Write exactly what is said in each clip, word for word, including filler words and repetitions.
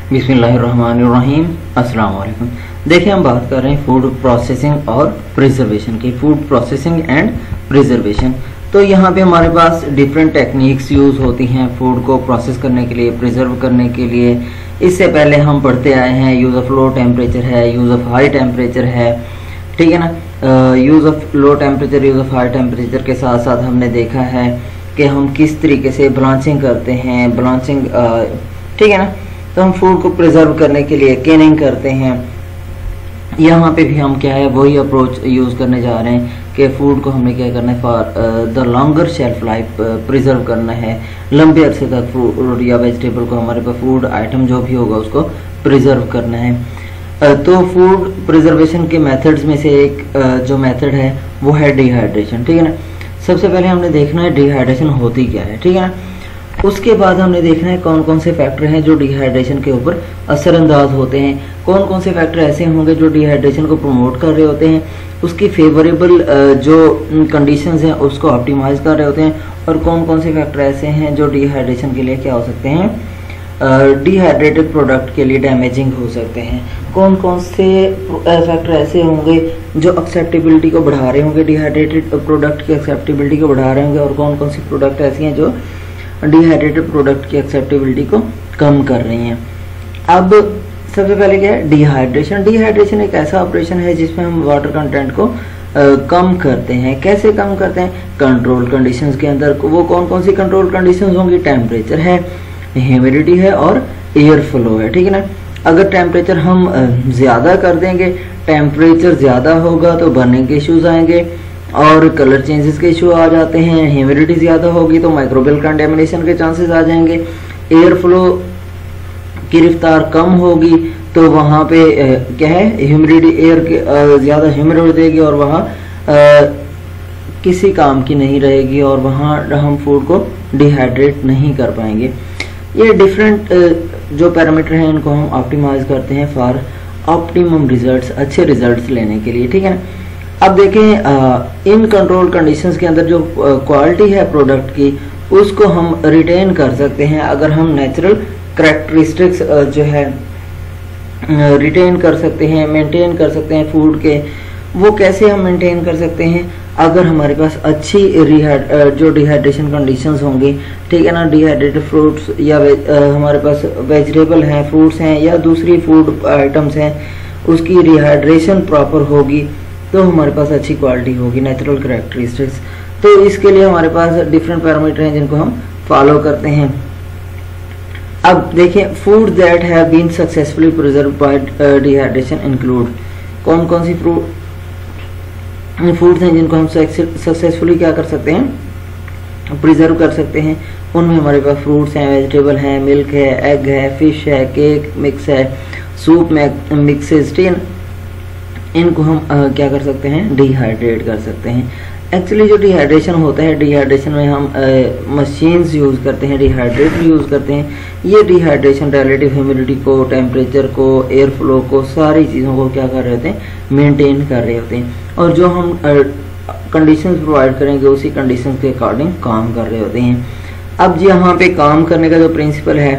बिस्मिल्लाहिर्रहमानिर्रहीम। अस्सलाम वालेकुम। देखिए, हम बात कर रहे हैं फूड प्रोसेसिंग और प्रिजर्वेशन की। फूड प्रोसेसिंग एंड प्रिजर्वेशन, तो यहाँ पे हमारे पास डिफरेंट टेक्निक्स यूज़ होती हैं फूड को प्रोसेस करने के लिए, प्रिजर्व करने के लिए। इससे पहले हम पढ़ते आए हैं यूज़ ऑफ लो टेम्परेचर है, यूज़ ऑफ हाई टेम्परेचर है, ठीक है ना। Use of low temperature, use of high temperature के साथ साथ हमने देखा है कि हम किस तरीके से ब्लांचिंग करते हैं, ब्लांचिंग, ठीक है ना। तो हम फूड को प्रिजर्व करने के लिए कैनिंग करते हैं। यहाँ पे भी हम क्या है वही अप्रोच यूज़ करने जा रहे हैं कि फूड को हमने क्या करना है, for the longer shelf life preserve करना है। लंबे अरसे तक फूड या वेजिटेबल को, हमारे पास फूड आइटम जो भी होगा उसको प्रिजर्व करना है। uh, तो फूड प्रिजर्वेशन के मेथड्स में से एक uh, जो मेथड है वो है डिहाइड्रेशन, ठीक है ना। सबसे पहले हमने देखना है डिहाइड्रेशन होती क्या है, ठीक है ना। उसके बाद हमने देखना है कौन कौन से फैक्टर हैं जो डिहाइड्रेशन के ऊपर असरअंदाज होते हैं, कौन कौन से फैक्टर ऐसे होंगे जो डिहाइड्रेशन को प्रमोट कर रहे होते हैं, उसकी फेवरेबल जो कंडीशंस हैं उसको ऑप्टिमाइज कर रहे होते हैं, और कौन कौन से फैक्टर ऐसे हैं जो डिहाइड्रेशन के लिए क्या हो सकते हैं, डिहाइड्रेटेड प्रोडक्ट के लिए डैमेजिंग हो सकते हैं। कौन कौन से फैक्टर ऐसे होंगे जो एक्सेप्टेबिलिटी को बढ़ा रहे होंगे, डिहाइड्रेटेड प्रोडक्ट की एक्सेप्टेबिलिटी को बढ़ा रहे होंगे, और कौन कौन सी प्रोडक्ट ऐसी हैं जो डिहाइड्रेटेड प्रोडक्ट की एक्सेप्टेबिलिटी को कम कर रही हैं। अब सबसे पहले क्या है डिहाइड्रेशन। डिहाइड्रेशन एक ऐसा ऑपरेशन है जिसमें हम वाटर कंटेंट को आ, कम करते हैं। कैसे कम करते हैं? कंट्रोल कंडीशंस के अंदर। वो कौन कौन सी कंट्रोल कंडीशंस होंगी? टेम्परेचर है, ह्यूमिडिटी है और एयर फ्लो है, ठीक है ना। अगर टेम्परेचर हम ज़्यादा कर देंगे, टेम्परेचर ज़्यादा होगा तो बर्निंग के इश्यूज आएंगे और कलर चेंजेस के इशू आ जाते हैं। ह्यूमिडिटी ज़्यादा होगी तो माइक्रोबियल कंटेमिनेशन के चांसेस आ जाएंगे। एयर फ्लो की रफ्तार कम होगी तो वहाँ पे आ, क्या है ह्यूमिडिटी, एयर के ज़्यादा ह्यूमिड हो जाएगी और वहाँ किसी काम की नहीं रहेगी और वहाँ हम फूड को डिहाइड्रेट नहीं कर पाएंगे। ये डिफरेंट जो पैरामीटर हैं इनको हम ऑप्टिमाइज करते हैं फॉर ऑप्टिमम रिजल्ट्स, अच्छे रिजल्ट्स लेने के लिए, ठीक है ना। अब देखें, इन कंट्रोल कंडीशंस के अंदर जो क्वालिटी है प्रोडक्ट की उसको हम रिटेन कर सकते हैं अगर हम नेचुरल करैक्टरिस्टिक्स जो है रिटेन कर सकते हैं, मेंटेन कर सकते हैं फूड के। वो कैसे हम मेंटेन कर सकते हैं? अगर हमारे पास अच्छी जो डिहाइड्रेशन कंडीशंस होंगी, ठीक है ना। डिहाइड्रेटेड फ्रूट्स या हमारे पास वेजिटेबल हैं, फ्रूट्स हैं या दूसरी फूड आइटम्स हैं, उसकी डिहाइड्रेशन प्रॉपर होगी तो हमारे पास अच्छी क्वालिटी होगी, नेचुरल करैक्टरिस्टिक्स। तो इसके लिए हमारे पास डिफरेंट पैरामीटर हैं जिनको हम फॉलो करते हैं। अब देखिए, food that have been successfully preserved by dehydration include, कौन कौन सी फ्रूट फूड्स हैं जिनको हम सक्सेसफुली क्या कर सकते हैं, प्रिजर्व कर सकते हैं। उनमें हमारे पास फ्रूट्स हैं, वेजिटेबल हैं, मिल्क है, एग है, फिश है, केक मिक्स है, सूप मिक्सेस, ठीक है। इनको हम आ, क्या कर सकते हैं, डिहाइड्रेट कर सकते हैं। एक्चुअली जो डिहाइड्रेशन होता है, डिहाइड्रेशन में हम मशीन्स यूज़ करते हैं, डिहाइड्रेटर यूज़ करते हैं। ये डिहाइड्रेशन रिलेटिव ह्यूमिडिटी को, टेम्परेचर को, एयर फ्लो को, सारी चीज़ों को क्या कर रहे होते हैं, मेंटेन कर रहे होते हैं। और जो हम कंडीशंस प्रोवाइड करेंगे उसी कंडीशंस के अकॉर्डिंग काम कर रहे होते हैं। अब यहाँ पे काम करने का जो प्रिंसिपल है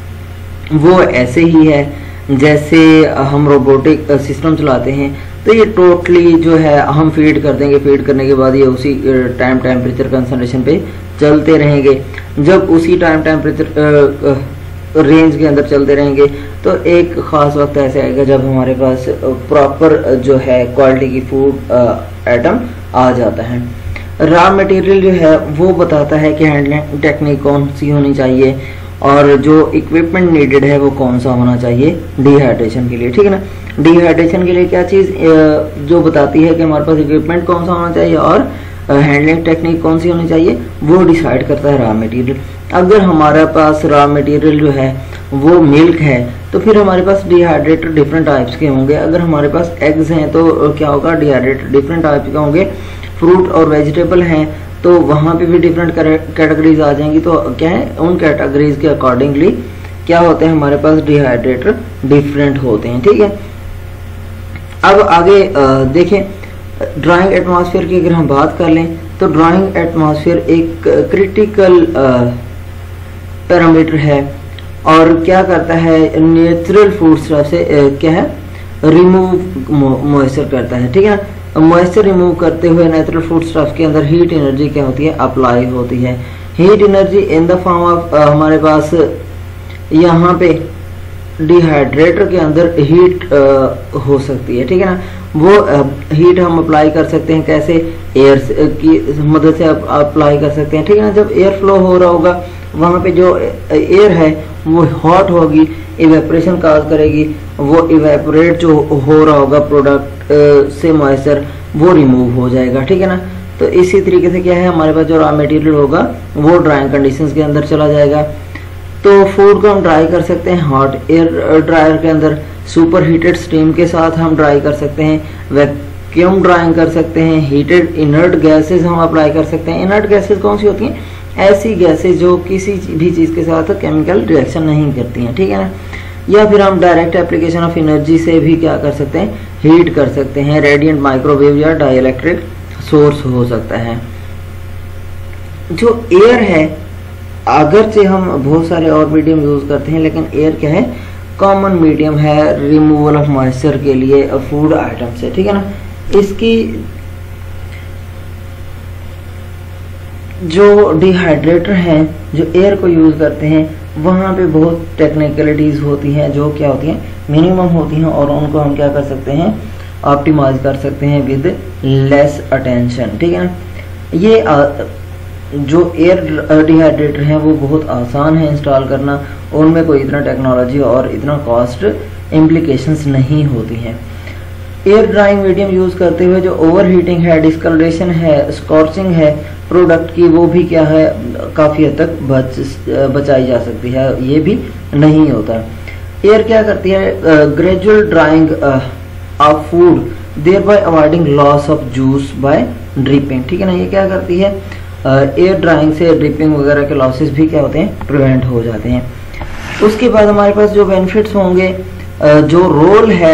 वो ऐसे ही है जैसे हम रोबोटिक सिस्टम चलाते हैं। तो ये टोटली जो है हम फीड कर देंगे, फीड करने के बाद ये उसी टाइम टेम्परेचर कंसंट्रेशन पे चलते रहेंगे। जब उसी टाइम टेम्परेचर रेंज के अंदर चलते रहेंगे तो एक ख़ास वक्त ऐसे आएगा जब हमारे पास प्रॉपर जो है क्वालिटी की फूड आइटम आ जाता है। रॉ मटेरियल जो है वो बताता है कि हैंडलिंग टेक्निक कौन सी होनी चाहिए और जो इक्विपमेंट नीडेड है वो कौन सा होना चाहिए डिहाइड्रेशन के लिए, ठीक है ना। डिहाइड्रेशन के लिए क्या चीज़ जो बताती है कि हमारे पास इक्विपमेंट कौन सा होना चाहिए और हैंडलिंग टेक्निक कौन सी होनी चाहिए, वो डिसाइड करता है रॉ मटेरियल। अगर हमारे पास रॉ मटेरियल जो है वो मिल्क है तो फिर हमारे पास डिहाइड्रेटेड डिफरेंट टाइप्स के होंगे। अगर हमारे पास एग्स हैं तो क्या होगा, डिहाइड्रेटेड डिफरेंट टाइप के होंगे। फ्रूट और वेजिटेबल हैं तो वहाँ पे भी डिफरेंट कैटेगरीज आ जाएंगी। तो क्या है, उन कैटेगरीज के अकॉर्डिंगली क्या होते हैं, हमारे पास डिहाइड्रेटर डिफरेंट होते हैं, ठीक है। अब आगे देखें, ड्राइंग एटमॉस्फेयर की अगर हम बात कर लें तो ड्राइंग एटमॉस्फेयर एक क्रिटिकल पैरामीटर है और क्या करता है, नेचुरल फूड स्टफ से ए, क्या है, रिमूव मॉइस्चर करता है, ठीक है ना। मॉइस्चर रिमूव करते हुए नेचुरल फूड स्टफ के अंदर हीट एनर्जी क्या होती है, अप्लाई होती है। Heat energy in the form of, हमारे पास यहाँ पे डिहाइड्रेटर के अंदर हीट uh, हो सकती है, ठीक है ना। वो हीट uh, हम अप्लाई कर सकते हैं कैसे, एयर की मदद से अप्लाई कर सकते हैं, ठीक है ना। जब एयर फ्लो हो रहा होगा वहाँ पे जो एयर है वो हॉट होगी, इवेपोरेशन काज करेगी, वो इवेपोरेट जो हो रहा होगा प्रोडक्ट uh, से मॉइस्चर वो रिमूव हो जाएगा, ठीक है ना। तो इसी तरीके से क्या है, हमारे पास जो रॉ मटेरियल होगा वो ड्राइंग कंडीशंस के अंदर चला जाएगा। तो फूड को हम ड्राई कर सकते हैं हॉट एयर ड्रायर के अंदर, सुपर हीटेड स्टीम के साथ हम ड्राई कर सकते हैं, वैक्यूम ड्राइंग कर सकते हैं, हीटेड इनर्ट गैसेस हम अप्लाई कर सकते हैं। इनर्ट गैसेस कौन सी होती हैं, ऐसी गैसेस जो किसी भी चीज़ के साथ केमिकल रिएक्शन नहीं करती हैं, ठीक है ना। या फिर हम डायरेक्ट एप्लीकेशन ऑफ एनर्जी से भी क्या कर सकते हैं, हीट कर सकते हैं। रेडिएंट, माइक्रोवेव या डाइलेक्ट्रिक सोर्स हो सकता है। जो एयर है, अगर से हम बहुत सारे और मीडियम यूज करते हैं, लेकिन एयर क्या है, कॉमन मीडियम है रिमूवल ऑफ मॉइस्चर के लिए फूड आइटम से, ठीक है ना। इसकी जो डिहाइड्रेटर हैं जो एयर को यूज करते हैं, वहाँ पे बहुत टेक्निकलिटीज होती हैं जो क्या होती हैं, मिनिमम होती हैं, और उनको हम क्या कर सकते हैं, ऑप्टिमाइज कर सकते हैं विद लेस अटेंशन, ठीक है ना। ये आ, जो एयर डिहाइड्रेटर हैं वो बहुत आसान है इंस्टॉल करना, उनमें कोई इतना टेक्नोलॉजी और इतना कॉस्ट इम्प्लीकेशंस नहीं होती हैं। एयर ड्राइंग मीडियम यूज करते हुए जो ओवर हीटिंग है, डिस्कलरेशन है, स्कॉर्चिंग है प्रोडक्ट की, वो भी क्या है, काफ़ी हद तक बच बचाई जा सकती है, ये भी नहीं होता। एयर क्या करती है, gradual drying of food there by avoiding loss of juice by dripping, ठीक है ना। ये क्या करती है, एयर uh, ड्राइंग से ड्रिपिंग वगैरह के लॉसेस भी क्या होते हैं, प्रिवेंट हो जाते हैं। उसके बाद हमारे पास जो बेनिफिट्स होंगे, uh, जो रोल है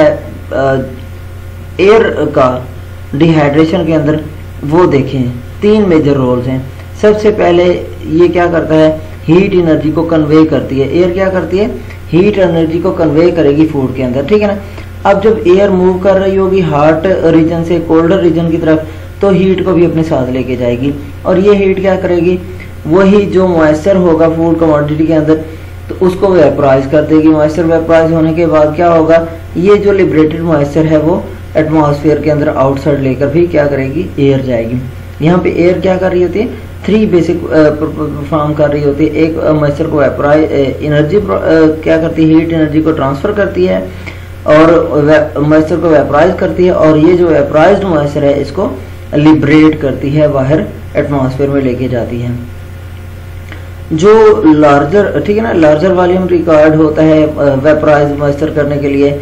एयर uh, का डिहाइड्रेशन के अंदर, वो देखें तीन मेजर रोल्स हैं। सबसे पहले ये क्या करता है, हीट एनर्जी को कन्वे करती है। एयर क्या करती है, हीट एनर्जी को कन्वे करेगी फूड के अंदर, ठीक है ना। अब जब एयर मूव कर रही होगी हॉट रीजन से कोल्डर रीजन की तरफ, तो हीट को भी अपने साथ लेके जाएगी, और ये हीट क्या करेगी, वही जो मॉइस्चर होगा फूड कमोडिटी के अंदर, तो उसको वेपराइज कर देगी। मॉइस्चर वेपराइज होने के बाद क्या होगा, ये जो लिबरेटेड मॉइस्चर है वो एटमॉस्फेयर के अंदर आउटसाइड लेकर भी क्या करेगी, एयर जाएगी। यहाँ पे एयर क्या कर रही होती है, थ्री बेसिक परफॉर्म कर रही होती है। एक मॉइस्चर को वेपराइज एनर्जी क्या करती है, हीट एनर्जी को ट्रांसफर करती है, और मॉइस्चर को वेपराइज करती है, और ये जो वेपराइज्ड मॉइस्चर है इसको लिबरेट करती है, बाहर एटमॉस्फेयर में लेके जाती है। जो लार्जर, ठीक है ना, लार्जर वॉल्यूम रिक्वायर्ड होता है वेपराइज मॉइस्चर करने के लिए,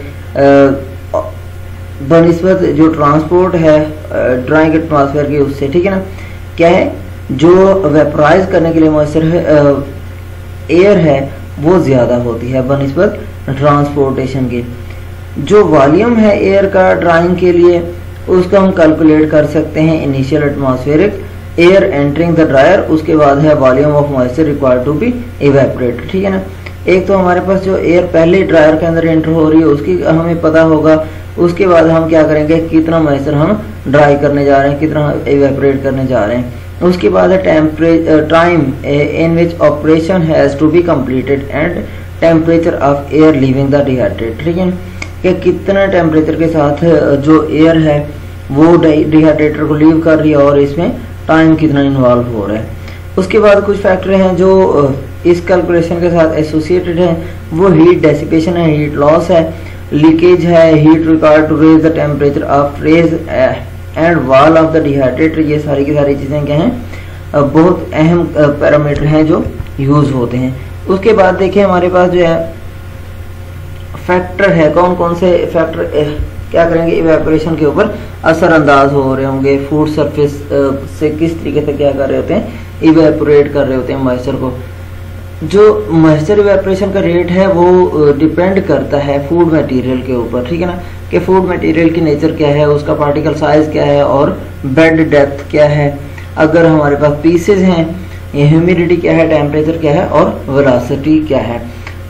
बनिस्बत जो ट्रांसपोर्ट है ड्राइंग एटमॉस्फेयर के उससे, ठीक है ना। क्या है, जो वेपराइज करने के लिए मॉइस्चर है एयर है वो ज्यादा होती है बनिस्बत ट्रांसपोर्टेशन के। जो वॉल्यूम है एयर का ड्राइंग के लिए, उसको हम कैलकुलेट कर सकते हैं initial atmospheric air entering the dryer, उसके बाद है volume of moisture required to be evaporate, ठीक है ना। एक तो हमारे पास जो एयर पहले ड्रायर के अंदर एंटर हो रही है उसकी हमें पता होगा, उसके बाद हम क्या करेंगे, कितना मॉइस्चर हम ड्राई करने जा रहे हैं, कितना इवेपोरेट करने जा रहे हैं। उसके बाद है temperature time in which operation has to be completed and temperature of air leaving the dehydrator, ठीक है, कि कितना टेम्परेचर के साथ जो एयर है वो डिहाइड्रेटर को लीव कर रही है, और इसमें टाइम कितना इन्वॉल्व हो रहा है। उसके बाद कुछ फैक्टर हैं जो इस कैलकुलेशन के साथ एसोसिएटेड हैं, वो हीट डेसिपेशन है, हीट लॉस है, लीकेज है, heat required to raise the temperature of raise and wall of the dehydrator. ये सारी की सारी चीजें क्या हैं, बहुत अहम पैरामीटर हैं जो यूज होते हैं। उसके बाद देखिए हमारे पास जो है फैक्टर है, कौन कौन से फैक्टर क्या करेंगे, इवेपोरेशन के ऊपर असरअंदाज हो रहे होंगे। फूड सरफेस से किस तरीके से क्या कर रहे होते हैं, इवेपोरेट कर रहे होते हैं मॉइस्चर को। जो मॉइस्चर इवेपोरेशन का रेट है वो डिपेंड करता है फूड मटेरियल के ऊपर, ठीक है ना, कि फूड मटेरियल की नेचर क्या है, उसका पार्टिकल साइज क्या है, और बेड डेप्थ क्या है। अगर हमारे पास पीसेज हैं, ह्यूमिडिटी क्या है, टेम्परेचर क्या है, और वेलोसिटी क्या है।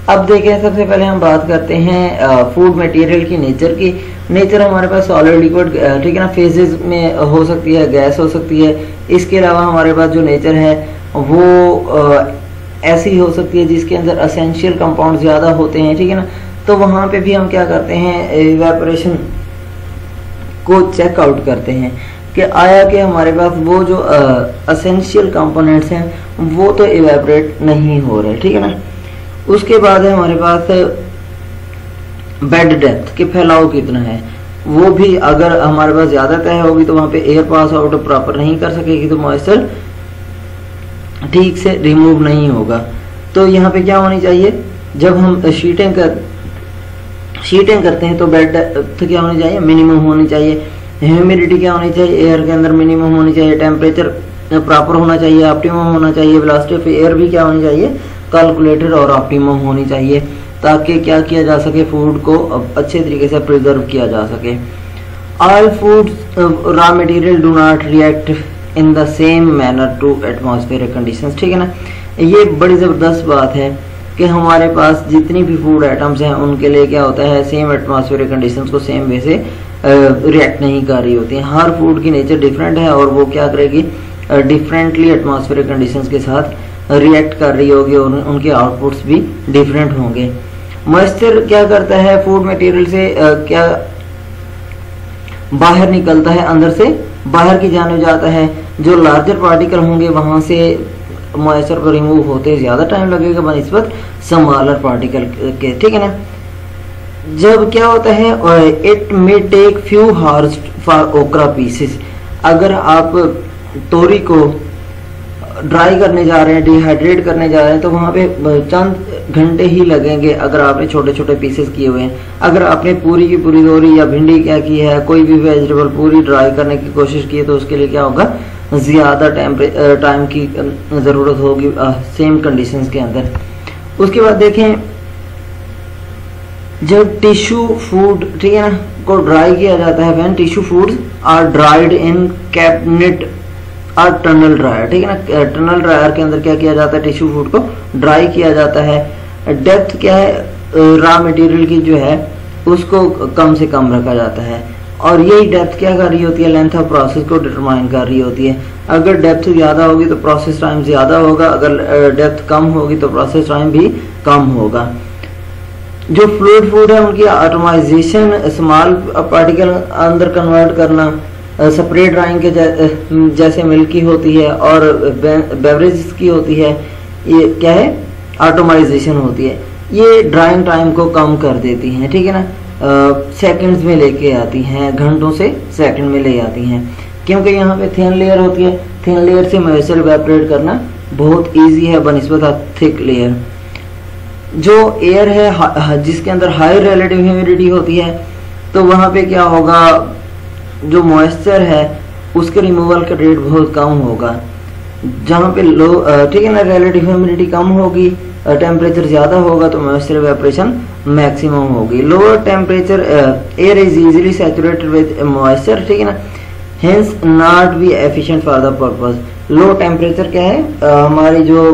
अब देखें, सबसे पहले हम बात करते हैं फूड मटेरियल की नेचर की। नेचर हमारे पास सॉलिड, लिक्विड, ठीक है ना, फेजेस में हो सकती है, गैस हो सकती है। इसके अलावा हमारे पास जो नेचर है वो आ, ऐसी हो सकती है जिसके अंदर असेंशियल कंपाउंड ज़्यादा होते हैं, ठीक है ना। तो वहाँ पे भी हम क्या करते हैं, इवेपोरेशन को चेक आउट करते हैं कि आया कि हमारे पास वो जो असेंशियल कंपोनेंट्स हैं वो तो इवेपोरेट नहीं हो रहे, ठीक है ना। उसके बाद है हमारे पास बेड डेप्थ कि फैलाव कितना है, वो भी अगर हमारे पास ज़्यादा तय होगी तो वहाँ पे एयर पास आउट प्रॉपर नहीं कर सकेगी, तो मॉइस्चर ठीक से रिमूव नहीं होगा। तो यहाँ पे क्या होनी चाहिए, जब हम शीटिंग कर शीटिंग करते हैं तो बेड डेप्थ क्या होनी चाहिए, मिनिमम होनी चाहिए। ह्यूमिडिटी क्या होनी चाहिए, एयर के अंदर मिनिमम होनी चाहिए। टेम्परेचर प्रॉपर होना चाहिए, ऑप्टिमम होना चाहिए। वेलोसिटी ऑफ एयर भी क्या होनी चाहिए, कैलकुलेटेड और ऑप्टिमम होनी चाहिए, ताकि क्या किया जा सके, फूड को अच्छे तरीके से प्रिजर्व किया जा सके। All food raw material do not react in the same manner to atmospheric conditions, ठीक है ना। ये बड़ी ज़बरदस्त बात है कि हमारे पास जितनी भी फूड आइटम्स हैं उनके लिए क्या होता है, सेम एटमॉस्फेरिक कंडीशंस को सेम वे से रिएक्ट नहीं कर रही होती हैं। हर फूड की नेचर डिफरेंट है और वो क्या करेगी, डिफरेंटली एटमॉस्फेरिक कंडीशंस के साथ रिएक्ट कर रही होगी और उनके आउटपुट्स भी डिफरेंट होंगे। मॉइस्चर क्या करता है, फूड मटेरियल से uh, क्या बाहर निकलता है, अंदर से बाहर की जाने जाता है। जो लार्जर पार्टिकल होंगे वहां से मॉइस्चर को रिमूव होते ज़्यादा टाइम लगेगा बनिस्बत स्मॉलर पार्टिकल के, ठीक है ना। जब क्या होता है, it may take few hours for okra pieces. अगर आप तोरी को ड्राई करने जा रहे हैं, डिहाइड्रेट करने जा रहे हैं, तो वहाँ पे चंद घंटे ही लगेंगे अगर आपने छोटे छोटे पीसेस किए हुए हैं। अगर आपने पूरी की पूरी तोरी या भिंडी क्या की है, कोई भी वेजिटेबल पूरी ड्राई करने की कोशिश की है, तो उसके लिए क्या होगा, ज़्यादा टाइम की ज़रूरत होगी सेम कंडीशंस के अंदर। उसके बाद देखें, जब टिश्यू फूड, ठीक है ना, को ड्राई किया जाता है, when tissue foods are dried in cabinet और टनल ड्रायर, ठीक है ना। टनल ड्रायर के अंदर क्या किया जाता है, टिश्यू फूड को ड्राई किया जाता है। डेप्थ क्या है, रॉ मटेरियल की जो है उसको कम से कम रखा जाता है, और यही डेप्थ क्या कर रही होती है, लेंथ ऑफ प्रोसेस को डिटरमाइन कर रही होती है। अगर डेप्थ ज़्यादा होगी तो प्रोसेस टाइम ज़्यादा होगा, अगर डेप्थ कम होगी तो प्रोसेस टाइम भी कम होगा। जो फ्लूइड फूड है उनकी एटमाइजेशन, स्मॉल पार्टिकल अंदर कन्वर्ट करना, स्प्रे ड्राइंग के जैसे मिल्क की होती है और बेवरेजेस की होती है, ये क्या है, एटमाइजेशन होती है। ये ड्राइंग टाइम को कम कर देती हैं, ठीक है ना। सेकंड्स में लेके आती हैं, घंटों से सेकंड में ले आती हैं, क्योंकि यहाँ पे थिन लेयर होती है। थिन लेयर से मॉइस्चर इवेपोरेट करना बहुत इजी है बनिस्बत थिक लेयर। जो एयर है जिसके अंदर हाई रिलेटिव ह्यूमिडिटी होती है, तो वहाँ पे क्या होगा, जो मॉइस्चर है उसके रिमूवल का रेट बहुत कम होगा। जहाँ पे लो, ठीक है ना, रिलेटिव ह्यूमिडिटी कम होगी, टेम्परेचर ज़्यादा होगा, तो मॉइस्चर इवेपोरेशन मैक्सिमम होगी। Lower temperature air is easily saturated with moisture, ठीक है ना, hence not be efficient for the purpose. Low temperature क्या है, uh, हमारी जो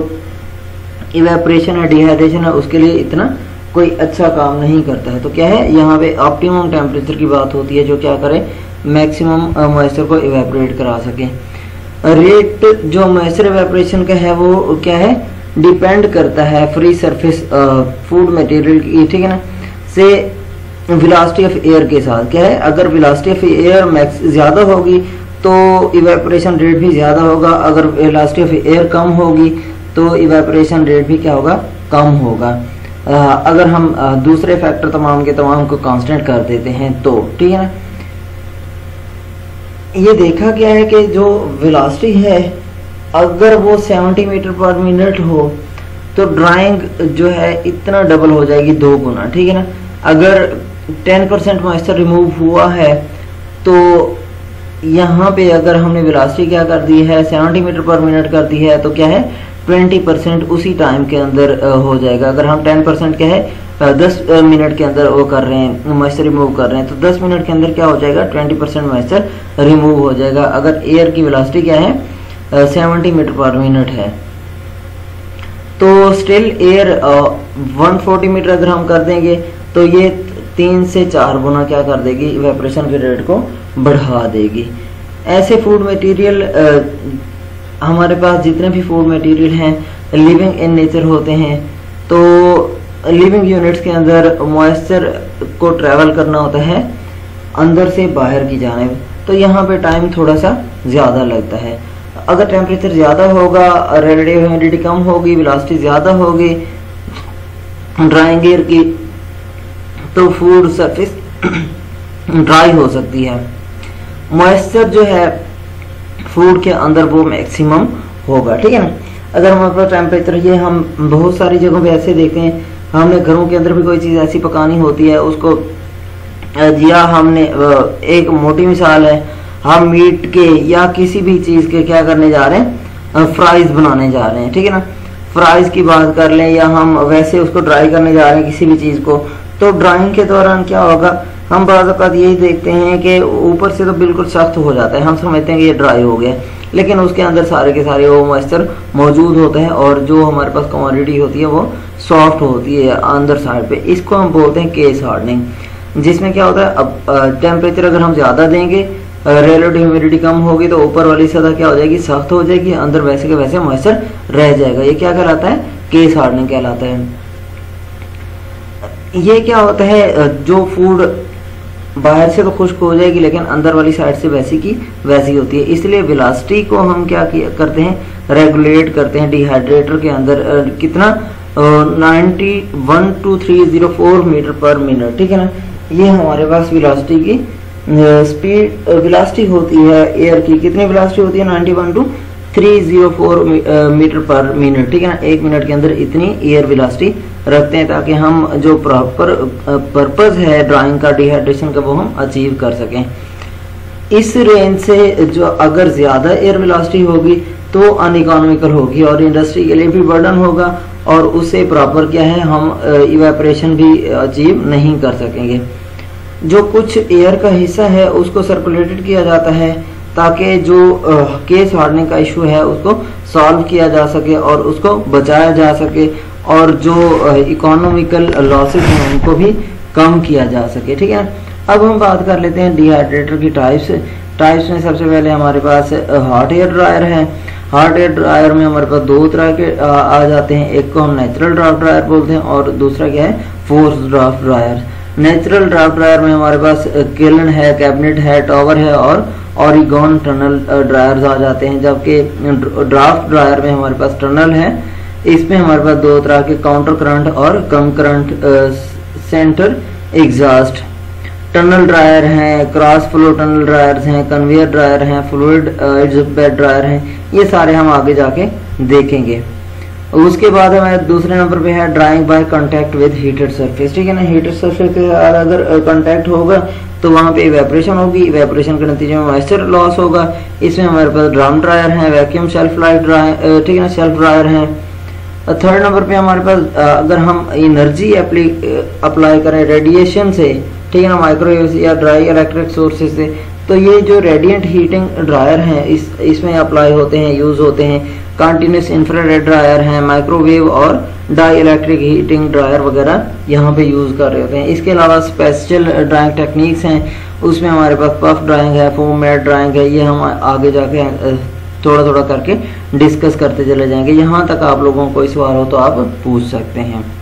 इवेपोरेशन है, डिहाइड्रेशन है, उसके लिए इतना कोई अच्छा काम नहीं करता है। तो क्या है, यहाँ पे ऑप्टिमम टेम्परेचर की बात होती है, जो क्या करे, मैक्सिमम मॉइस्चर को इवेपोरेट करा सके। रेट जो मॉइस्चर इवेपोरेशन का है वो क्या है, डिपेंड करता है फ्री सरफेस फूड मटेरियल की, ठीक है ना, से वेलोसिटी ऑफ एयर के साथ। क्या है, अगर वेलोसिटी ऑफ एयर मैक्स ज़्यादा होगी तो इवेपोरेशन रेट भी ज़्यादा होगा, अगर वेलोसिटी ऑफ एयर कम होगी तो इवेपोरेशन रेट भी क्या होगा, कम होगा। आ, अगर हम आ, दूसरे फैक्टर तमाम के तमाम को कांस्टेंट कर देते हैं तो, ठीक है ना। ये देखा गया है कि जो वेलोसिटी है अगर वो सत्तर मीटर पर मिनट हो तो ड्राइंग जो है इतना डबल हो जाएगी, दो गुना, ठीक है ना। अगर टेन परसेंट मॉइस्चर रिमूव हुआ है तो यहाँ पे अगर हमने वेलोसिटी क्या कर दी है, सत्तर मीटर पर मिनट कर दी है, तो क्या है, बीस परसेंट उसी टाइम के अंदर हो जाएगा। अगर हम दस परसेंट क्या है, दस मिनट के अंदर वो कर रहे हैं, मॉइस्चर रिमूव कर रहे हैं, तो दस मिनट के अंदर क्या हो जाएगा, बीस परसेंट मॉइस्चर रिमूव हो जाएगा। अगर एयर की वेलोसिटी क्या है, सत्तर मीटर पर मिनट है। तो still air one forty metre अगर हम कर देंगे तो ये तीन से चार गुना क्या कर देगी, इवेपोरेशन के रेट को बढ़ा देगी। ऐसे फूड मटेरियल हमारे पास जितने भी फूड मटेरियल हैं लिविंग इन नेचर होते हैं, तो लिविंग यूनिट्स के अंदर मॉइस्चर को ट्रैवल करना होता है अंदर से बाहर की जानिब, तो यहाँ पे टाइम थोड़ा सा ज़्यादा लगता है। अगर टेम्परेचर ज़्यादा होगा, रिलेटिव ह्यूमिडिटी कम होगी, वेलोसिटी ज़्यादा होगी ड्राइंग एयर की, तो फूड सरफेस ड्राई हो सकती है। मॉइस्चर जो है फूड के अंदर वो मैक्सिमम होगा, ठीक है ना। अगर हमारे पास टेम्परेचर, ये हम बहुत सारी जगहों पे ऐसे देखते हैं, हमने घरों के अंदर भी कोई चीज़ ऐसी पकानी होती है, उसको या हमने एक मोटी मिसाल है, हम मीट के या किसी भी चीज़ के क्या करने जा रहे हैं, फ्राइज बनाने जा रहे हैं, ठीक है ना। फ्राइज की बात कर लें या हम वैसे उसको ड्राई करने जा रहे हैं किसी भी चीज़ को, तो ड्राइंग के दौरान क्या होगा, हम बाज़ औक़ात यही देखते हैं कि ऊपर से तो बिल्कुल सख्त हो जाता है, हम समझते हैं कि ये ड्राई हो गया, लेकिन उसके अंदर सारे के सारे वो मॉइस्चर मौजूद होते हैं और जो हमारे पास कमोडिटी होती है वो सॉफ्ट होती है अंदर साइड पे। इसको हम बोलते हैं केस हार्डनिंग, जिसमें क्या होता है, अब टेम्परेचर अगर हम ज़्यादा देंगे, रिलेटिव ह्यूमिडिटी कम होगी, तो ऊपर वाली सतह क्या हो जाएगी, सख्त हो जाएगी, अंदर वैसे के वैसे मॉइस्चर रह जाएगा। ये क्या कहलाता है, केस हार्डनिंग कहलाता है। ये क्या होता है, जो फूड बाहर से तो खुश्क हो जाएगी लेकिन अंदर वाली साइड से वैसी की वैसी होती है, इसलिए वेलोसिटी को हम क्या करते हैं, रेगुलेट करते हैं डिहाइड्रेटर के अंदर कितना, ninety one two three zero four metre per minute, ठीक है ना। ये हमारे पास वेलोसिटी की स्पीड वेलोसिटी होती है एयर की, कितनी वेलोसिटी होती है, ninety one two three zero four metre per minute, ठीक है ना। एक मिनट के अंदर इतनी एयर वेलोसिटी रखते हैं ताकि हम जो प्रॉपर पर्पस है ड्राइंग का, डिहाइड्रेशन का, वो हम अचीव कर सकें। इस रेंज से जो अगर ज़्यादा एयर वेलोसिटी होगी तो अनइकोनॉमिकल होगी और इंडस्ट्री के लिए भी बर्डन होगा और उससे प्रॉपर क्या है, हम इवेपोरेशन भी अचीव नहीं कर सकेंगे। जो कुछ एयर का हिस्सा है उसको सर्कुलेटेड किया जाता है ताकि जो केस हार्डनिंग का इशू है उसको सॉल्व किया जा सके और उसको बचाया जा सके और जो इकोनॉमिकल लॉसेस हैं उनको भी कम किया जा सके, ठीक है। अब हम बात कर लेते हैं डिहाइड्रेटर की टाइप्स। टाइप्स में सबसे पहले हमारे पास हॉट एयर ड्रायर है। हॉट एयर ड्रायर में हमारे पास दो तरह के आ, आ जाते हैं, एक को हम नेचुरल ड्राफ्ट ड्रायर बोलते हैं और दूसरा क्या है, force draft dryer. Natural draft dryer में हमारे पास किलन है, कैबिनेट है, टॉवर है और ऑरिगॉन टनल ड्रायर्स आ जाते हैं, जबकि ड्राफ्ट ड्रायर में हमारे पास टनल है। इसमें हमारे पास दो तरह के काउंटर करंट और कम current center exhaust tunnel dryer हैं, क्रॉस फ्लो टनल ड्रायर्स हैं, कन्वेयर ड्रायर हैं, फ्लूइड बेड ड्रायर हैं, ये सारे हम आगे जाके देखेंगे। उसके बाद हमारे दूसरे नंबर पे है drying by contact with heated surface, ठीक है ना। हीटेड सरफेस के साथ अगर कांटेक्ट होगा तो वहाँ पे इवेपोरेशन होगी, इवेपोरेशन के नतीजे में मॉइस्चर लॉस होगा। इसमें हमारे पास ड्रम ड्रायर हैं, वैक्यूम शेल्फ लाइट ड्रायर, ठीक है ना, शेल्फ ड्रायर हैं। थर्ड नंबर पे हमारे पास अगर हम एनर्जी अप्लाई करें रेडिएशन से, ठीक है ना, माइक्रोवेव या ड्राई इलेक्ट्रिक सोर्सेज से, तो ये जो रेडिएंट हीटिंग ड्रायर हैं इस इसमें अप्लाई होते हैं, यूज होते हैं। कंटिन्यूस इंफ्रारेड ड्रायर हैं, माइक्रोवेव और डाई इलेक्ट्रिक हीटिंग ड्रायर वगैरह यहाँ पे यूज कर रहे होते हैं। इसके अलावा स्पेशल ड्राइंग टेक्निक्स हैं, उसमें हमारे पास पफ ड्राइंग है, फोम मैट ड्राइंग है, ये हम आगे जाके थोड़ा थोड़ा करके डिस्कस करते चले जाएंगे। यहाँ तक आप लोगों को कोई सवाल हो तो आप पूछ सकते हैं।